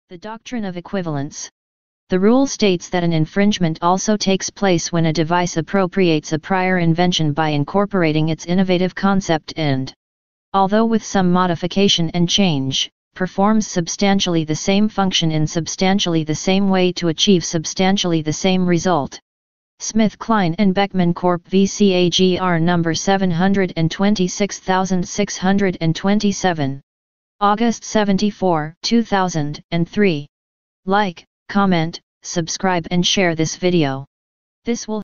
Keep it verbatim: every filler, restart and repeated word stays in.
The doctrine of equivalence. The rule states that an infringement also takes place when a device appropriates a prior invention by incorporating its innovative concept and, although with some modification and change, performs substantially the same function in substantially the same way to achieve substantially the same result. Smith Kline and Beckman Corp v. C A G R number seven hundred twenty-six six hundred twenty-seven. August seventy-four, two thousand three. Like, comment, subscribe and share this video. This will